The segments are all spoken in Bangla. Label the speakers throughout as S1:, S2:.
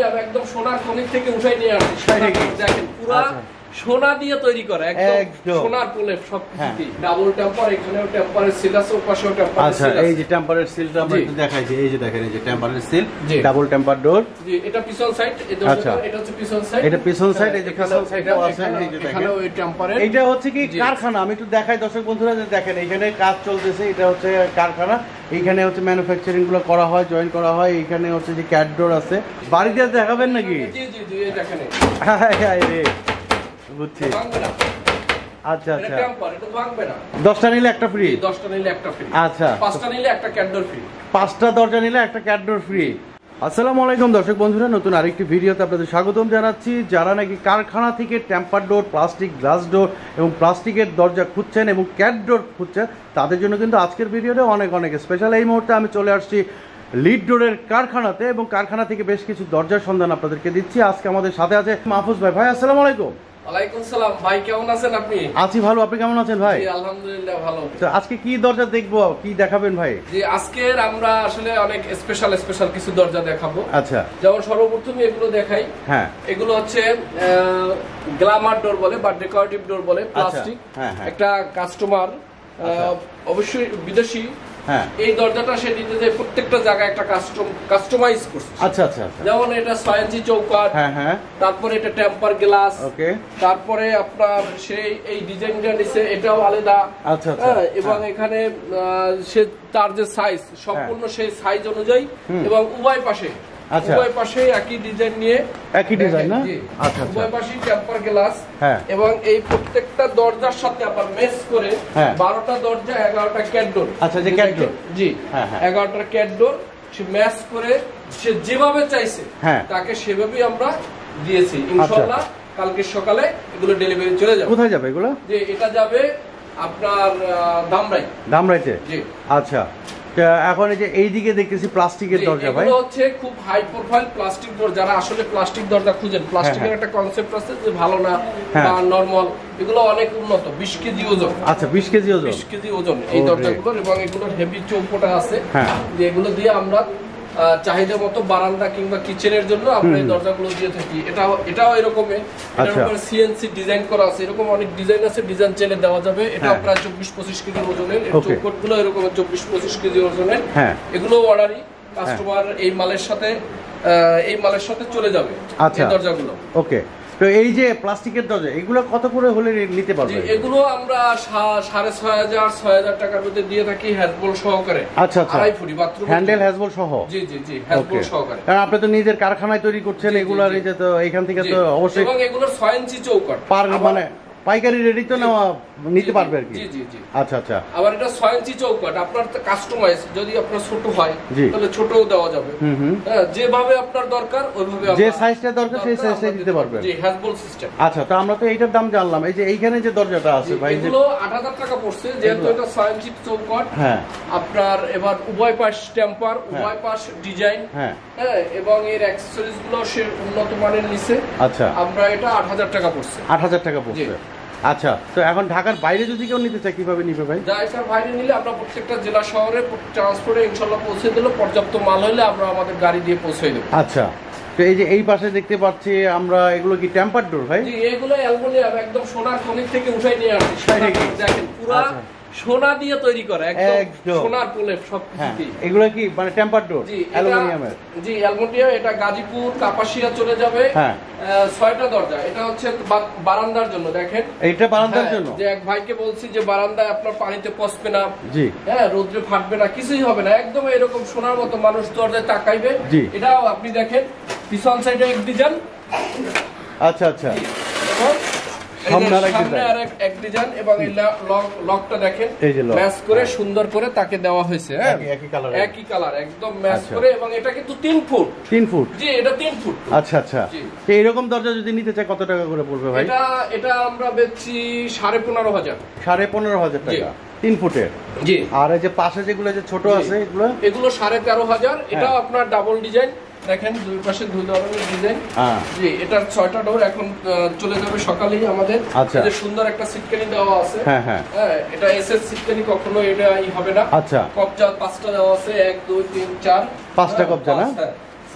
S1: অ্যালুমিনিয়াম একদম সোনার খনি থেকে উঠাই নিয়ে আসছে। দেখেন পুরো সোনা দিয়ে তৈরি করা, একদম সোনার প্রলেপ সবকিছু। ডাবল টেম্পার, এখানেও টেম্পারের সিল আছে, ওপাশেও টেম্পারের সিল আছে।
S2: এই যে টেম্পারের সিলটা আমরা একটু দেখাইছি, এই যে দেখেন এই যে টেম্পারের সিল, ডাবল টেম্পার ডোর।
S1: জি, এটা পিছন সাইড, এটা হচ্ছে পিছন সাইড,
S2: এটা পিছন সাইড, এই যে পিছন সাইডটাও আছে। এই যে দেখেন
S1: এখানেও এই টেম্পারের,
S2: এটা হচ্ছে কি কারখানা। আমি একটু দেখাই দর্শক বন্ধুরা, যে দেখেন এখানে কাজ চলতেছে, এটা হচ্ছে কারখানা। এইখানে হচ্ছে ম্যানুফ্যাকচারিং গুলো করা হয়, জয়েন করা হয়। এইখানে হচ্ছে যে ক্যাট ডোর আছে। বাড়িতে দেখাবেন নাকি?
S1: জি জি জি, এই দেখেন
S2: বুঝছি। আচ্ছা আচ্ছা,
S1: এটা ভাঙবে না।
S2: 10টা নিলে একটা ফ্রি,
S1: 10টা নিলে একটা ফ্রি।
S2: আচ্ছা,
S1: 5টা নিলে একটা ক্যাট ডোর ফ্রি,
S2: 5টা দরজা নিলে একটা ক্যাট ডোর ফ্রি। আসসালামু আলাইকুম দর্শক বন্ধুরা, নতুন আরেকটি ভিডিওতে আপনাদের স্বাগতম জানাচ্ছি। যারা নাকি কারখানা থেকে temper door, plastic glass door এবং প্লাস্টিকের দরজা খুঁজছেন এবং ক্যাট ডোর খুঁজছেন, তাদের জন্য কিন্তু আজকের ভিডিওটা অনেক অনেক স্পেশাল। এই মুহূর্তে আমি চলে আসছি লিড ডোরের কারখানাতে এবং কারখানা থেকে বেশ কিছু দরজার সন্ধান আপনাদেরকে দিচ্ছি। আজকে আমাদের সাথে আছে মাহফুজ ভাই। ভাই আসসালামু আলাইকুম।
S1: ওয়ালাইকুম সালাম ভাই, কেমন আছেন আপনি?
S2: আছি ভালো, আপনি কেমন আছেন ভাই?
S1: জি আলহামদুলিল্লাহ ভালো।
S2: আজকে কি দরজা দেখবো, কি দেখাবেন ভাই?
S1: জি, আজকে আমরা আসলে অনেক স্পেশাল কিছু দরজা দেখাবো।
S2: আচ্ছা,
S1: যেমন সর্বপ্রথম এগুলো দেখাই।
S2: হ্যাঁ,
S1: এগুলো হচ্ছে গ্ল্যামার ডোর বলে বা ডেকোরেটিভ ডোর বলে, প্লাস্টিক। একটা কাস্টমার অবশ্যই বিদেশি, এই দরজাটা সে নিজে প্রত্যেকটা জায়গায় একটা কাস্টমাইজ করছে।
S2: আচ্ছা আচ্ছা,
S1: যেমন এটা 6 ইঞ্চি চৌকাঠ, তারপরে এটা টেম্পার গ্লাস, তারপরে আপনার সেই এই ডিজাইনটা নিচে এটাও আলাদা।
S2: আচ্ছা আচ্ছা,
S1: এবং এখানে সে তার যে সাইজ সম্পূর্ণ সেই সাইজ অনুযায়ী এবং উভয় পাশে উভয় পাশে একই ডিজাইন নিয়ে, একই ডিজাইন না? আচ্ছা, উভয় পাশে টেম্পার গ্লাস। এবং এই প্রত্যেকটা দরজার সাথে আবার ম্যাচ করে 12টা দরজা 11টা ক্যাট ডোর।
S2: আচ্ছা, যে ক্যাট ডোর,
S1: জি 11টা ক্যাট ডোর সে ম্যাচ করে সে যেভাবে চাইছে তাকে সেভাবেই আমরা দিয়েছি। ইনশাআল্লাহ কালকে সকালে এগুলো ডেলিভারি চলে যাবে।
S2: কোথায় যাবে এগুলো?
S1: যে এটা যাবে আপনার
S2: ধামরাইতে। জি, আচ্ছা। এখন এই যে এইদিকে দেখতেছি প্লাস্টিকের দরজা ভাই,
S1: এগুলো হচ্ছে খুব হাই প্রোফাইল প্লাস্টিক দরজা। যারা আসলে প্লাস্টিক দরজা খুঁজেন, প্লাস্টিকের একটা কনসেপ্ট আছে যে ভালো না বা নরমাল, এগুলো অনেক উন্নত। 20 কেজি ওজন।
S2: আচ্ছা, 20 কেজি ওজন,
S1: 20 কেজি ওজন এই দরজাগুলোর। এবং এগুলোর হেভি চৌকোটা আছে, যে এগুলো দিয়ে আমরা চাহিদা মতো বারান্দা কিংবা কিচেনের জন্য আমরা এই দরজাগুলো দিয়ে থাকি। এটাও এরকমের, এটার উপরে সিএনসি ডিজাইন করা আছে। এরকম অনেক ডিজাইন আছে, ডিজাইন চাইলে দেওয়া যাবে। এটা প্রায় 24-25 কেজি ওজনের। এই চৌকটগুলো এরকম 24-25 কেজি ওজনের। এগুলো অর্ডারই কাস্টমার এই মালের সাথে চলে যাবে এই দরজাগুলো।
S2: ওকে, তো এই যে প্লাস্টিকের দরজা এগুলো কত করে হলে নিতে পারবে?
S1: এগুলো আমরা 6,500 টাকার মধ্যে দিয়ে থাকি, হ্যাজবল সহকারে।
S2: আচ্ছা আচ্ছা,
S1: 2.5 ফুট বাথরুম
S2: হ্যান্ডেল হ্যাজবল সহ।
S1: জি জি জি, হ্যাজবল সহকারে।
S2: কারণ আপনি তো নিজের কারখানায় তৈরি করছেন এগুলার, এই যে তো এখান থেকে তো অবশ্যই।
S1: এবং এগুলোর 6 ইঞ্চি চৌকাঠ
S2: মানে পাইকারি রেডি তো নেওয়া নিতে পারবে আর কি।
S1: জি জি জি,
S2: আচ্ছা আচ্ছা।
S1: আবার এটা 6 ইঞ্চি চৌকাঠ, আপনার কাস্টমাইজ, যদি আপনার ছোট হয় তাহলে ছোটও দেওয়া যাবে। যেভাবে আপনার দরকার ওইভাবে,
S2: যে সাইজটা দরকার সেই সাইজটা দিতে পারবেন।
S1: জি, হ্যাজবল সিস্টেম।
S2: আচ্ছা, তো আমরা তো এইটার দাম জানলাম। এই যে এইখানে যে দরজাটা আছে ভাই,
S1: এগুলো 8,000 টাকা পড়ছে, যেহেতু এটা 6 ইঞ্চি চৌকাঠ। আপনার এবার উভয় পাশ টেম্পার, উভয় পাশ ডিজাইন, এবং এর অ্যাকসেসরিজ গুলো সে উন্নত মানের নিচে। আচ্ছা, আমরা এটা 8,000 টাকা পড়ছে।
S2: 8,000 টাকা পড়ছে। আচ্ছা, তো এখন ঢাকার বাইরে যদি কেউ নিতে চায় কিভাবে নিবে ভাই?
S1: ঢাকার বাইরে নিলে আমরা প্রত্যেকটা জেলা শহরে ট্রান্সপোর্টে ইনশাআল্লাহ পৌঁছে দিলে, পর্যাপ্ত মাল হলে আমরা আমাদের গাড়ি দিয়ে পৌঁছে দেব।
S2: আচ্ছা, তো এই যে এই পাশে দেখতে পাচ্ছি আমরা, এগুলো কি টেম্পার ডোর ভাই?
S1: জি, এগুলো অ্যালুমিনিয়াম একদম সোনার খনি থেকে উঠাই নিয়ে আসছে। দেখেন পুরো সোনা দিয়ে তৈরি করা, একদম সোনার প্রলেপ সবকিছু।
S2: এগুলো কি মানে টেম্পার ডোর অ্যালুমিনিয়ামের?
S1: জি, অ্যালুমিনিয়াম। এটা গাজীপুর কাপাসিয়া চলে যাবে। 6টা দরজা। এটা হচ্ছে বারান্দার জন্য। দেখেন এটা বারান্দার জন্য, যে এক ভাইকে বলছি যে বারান্দায় আপনার পানিতে পচবে না, জি রোদ্রে ফাটবে না, কিছুই হবে না, একদম এরকম সোনার মতো মানুষ দরজায় তাকাইবে। এটাও আপনি দেখেন পিছন সাইডে এক ডিজাইন। আচ্ছা আচ্ছা, সামনে আরেক ডিজাইন। এবং এই লকটা দেখেন ম্যাচ করে সুন্দর করে তাকে দেওয়া হয়েছে। একই কালার একদম ম্যাচ করে। এবং এটা কিন্তু 3 ফুট। 3 ফুট? জি, এটা 3 ফুট। আচ্ছা আচ্ছা, তো এরকম দরজা যদি নিতে চাই কত টাকা করে পড়বে ভাই? এটা আমরা বেচছি 15,500। 15,500 টাকা 3 ফুটের। জি, আর এই যে পাশে যেগুলো যে ছোট আছে এগুলো 13,500। এটা আপনার ডাবল ডিজাইন। দেখেন দুই পাশে দুই ধরনের ডিজাইন। জি, এটার 6টা ডোর। এখন চলে যাবে সকালেই আমাদের। যে সুন্দর একটা সিটকানি দেওয়া আছে। এটা এসএস সিটকানি, কখনো এটা হবে না। আচ্ছা, কবজা 5টা দেওয়া আছে, 1 2 3 4 5টা কবজা না?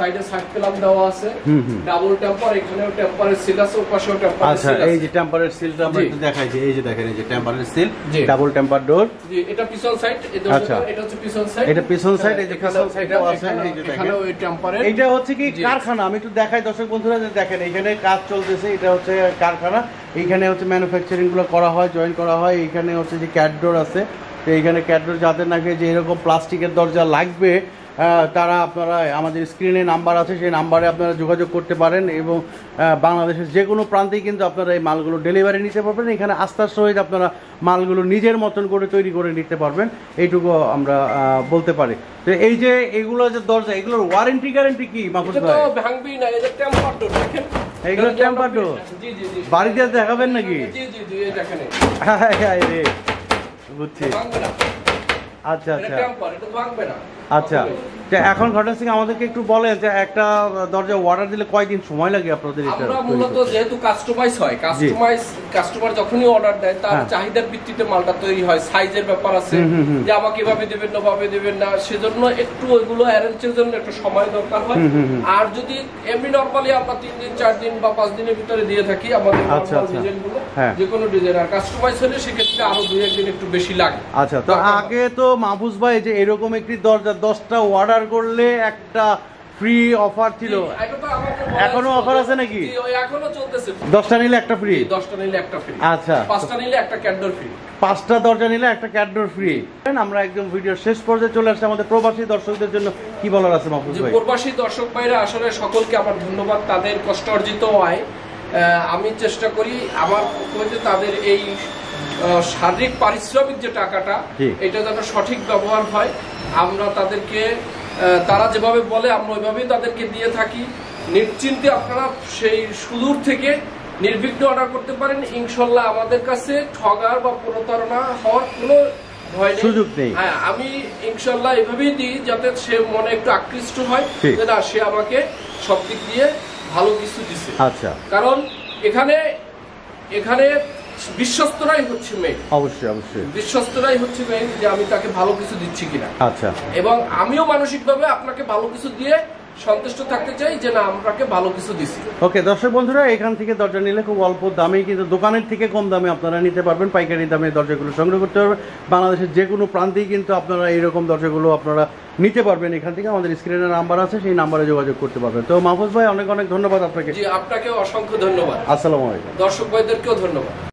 S1: সাইডে সাইড প্লাম দেওয়া আছে, ডাবল টেম্পার, এখানেও টেম্পারের সিল আছে, ওপাশেও টেম্পারের সিল আছে।
S2: এই যে টেম্পারের সিলটা আমরা একটু দেখাই, যে এই যে দেখেন এই যে টেম্পারের সিল, ডাবল টেম্পার ডোর।
S1: জি, এটা পিছন সাইড, এটা হচ্ছে পিছন সাইড,
S2: এটা পিছন সাইড, এই যে পিছন সাইডটাও আছে, এই যে দেখেন
S1: এখানেও এই টেম্পারের।
S2: এটা হচ্ছে কি কারখানা, আমি একটু দেখাই দর্শক বন্ধুরা, যে দেখেন এখানে কাজ চলতেছে, এটা হচ্ছে কারখানা, এইখানে হচ্ছে ম্যানুফ্যাকচারিং গুলো করা হয়, জয়েন করা হয়। এইখানে হচ্ছে যে ক্যাট ডোর আছে, তো এইখানে ক্যাট ডোর যাদের নাকি যে এরকম প্লাস্টিকের দরজা লাগবে, তারা আপনারা আমাদের স্ক্রিনে নাম্বার আছে, সেই নাম্বারে আপনারা যোগাযোগ করতে পারেন এবং বাংলাদেশের যে কোনো প্রান্তেই কিন্তু আপনারা এই মালগুলো ডেলিভারি নিতে পারবেন। এখানে আস্থার সহিত আপনারা মালগুলো নিজের মতন করে তৈরি করে নিতে পারবেন, এইটুকু আমরা বলতে পারি। তো এই যে এগুলো যে দরজা, এগুলোর ওয়ারেন্টি গ্যারান্টি কি মাহফুজ ভাই?
S1: এটা তো ভাঙবেই না, এটা টেম্পার ডোর দেখেন,
S2: এগুলো টেম্পার ডোর।
S1: জি জি জি,
S2: বাড়িতে দেখাবেন নাকি?
S1: জি জি জি, এই দেখেন,
S2: হায় রে, বুঝছি।
S1: ভাঙবে না,
S2: আচ্ছা
S1: এটা
S2: আচ্ছা
S1: টেম্পার, এটা ভাঙবে না।
S2: আচ্ছা, এখন ঘটনা সিং আমাদেরকে একটু বলেন যে একটা দরজা অর্ডার দিলে কয়দিন সময় লাগে আপনাদের? এটা
S1: আমরা মূলত যেহেতু কাস্টমাইজ হয়, কাস্টমার যখনই অর্ডার দেয় তার চাহিদার ভিত্তিতে মালটা তৈরি হয়, সাইজের ব্যাপার আছে, যে আমাকে এভাবে দিবেন না ভাবে দিবেন না, সেজন্য একটু ওইগুলো অ্যারেঞ্জের জন্য একটু সময় দরকার হয়। আর যদি এমনি নরমালি আমরা 3 দিন 4 দিন বা 5 দিনের ভিতরে দিয়ে থাকি আমাদের ডিজাইনগুলো, যে কোনো ডিজাইন। আর কাস্টমাইজ হলে সেক্ষেত্রে আরো 2-1 দিন একটু বেশি লাগে।
S2: আচ্ছা, তো আগে তো মাহফুজ ভাই যে এরকম একটি দরজা 10টা অর্ডার করলে একটা ফ্রি অফার ছিল, এখনো অফার আছে নাকি?
S1: এখনো চলতেছে,
S2: 10টা নিলে একটা ফ্রি,
S1: 10টা নিলে একটা ফ্রি।
S2: আচ্ছা,
S1: 5টা নিলে একটা ক্যাটডোর ফ্রি,
S2: 5টা দরজা নিলে একটা ক্যাটডোর ফ্রি। আমরা একদম ভিডিওর শেষ পর্যায়ে চলে আসছে, আমাদের প্রবাসী দর্শকদের জন্য কি বলার আছে মাহফুজ ভাই?
S1: প্রবাসী দর্শক ভাইরা আসলে সকলকে আমার ধন্যবাদ, তাদের কষ্ট অর্জিত আয় আমি চেষ্টা করি আমার পক্ষ হতে তাদের এই শারীরিক পারিশ্রমিক যে টাকাটা, এটা যেন সঠিক ব্যবহার হয়। আমরা তাদেরকে তারা যেভাবে বলে আমরা ওইভাবেই তাদেরকে দিয়ে থাকি। নিশ্চিন্তে আপনারা সেই সুদূর থেকে নির্বিঘ্ন অর্ডার করতে পারেন। ইনশাল্লাহ আমাদের কাছে ঠগার বা প্রতারণা হওয়ার কোনো ভয় নেই, সুযোগ নেই। হ্যাঁ, আমি ইনশাল্লাহ এভাবেই দিই যাতে সে মনে একটু আকৃষ্ট হয় যে না, সে আমাকে সব দিক দিয়ে ভালো কিছু দিচ্ছে।
S2: আচ্ছা,
S1: কারণ এখানে বিশ্বস্তরাই হচ্ছে মেইন।
S2: অবশ্যই অবশ্যই
S1: বিশ্বস্তরাই হচ্ছে মেইন, যে আমি তাকে ভালো কিছু দিচ্ছি কিনা।
S2: আচ্ছা, এবং
S1: আমিও মানসিকভাবে আপনাকে ভালো কিছু দিয়ে সন্তুষ্ট থাকতে চাই যে না, আমরাকে ভালো কিছু দিচ্ছি।
S2: ওকে দর্শক বন্ধুরা, এখান থেকে দরজা নিলে খুব অল্প দামে, কিন্তু দোকানের থেকে কম দামে আপনারা নিতে পারবেন, পাইকারি দামে দরজাগুলো সংগ্রহ করতে পারবেন। বাংলাদেশের যে কোনো প্রান্তেই কিন্তু আপনারা এইরকম দরজাগুলো আপনারা নিতে পারবেন। এখান থেকে আমাদের স্ক্রিনে নাম্বার আছে, সেই নাম্বারে যোগাযোগ করতে পারবেন। তো মাহফুজ ভাই অনেক অনেক ধন্যবাদ আপনাকে।
S1: জি, আপনাকেও অসংখ্য ধন্যবাদ।
S2: আসসালামু আলাইকুম।
S1: দর্শক ভাইদেরকেও ধন্যবাদ।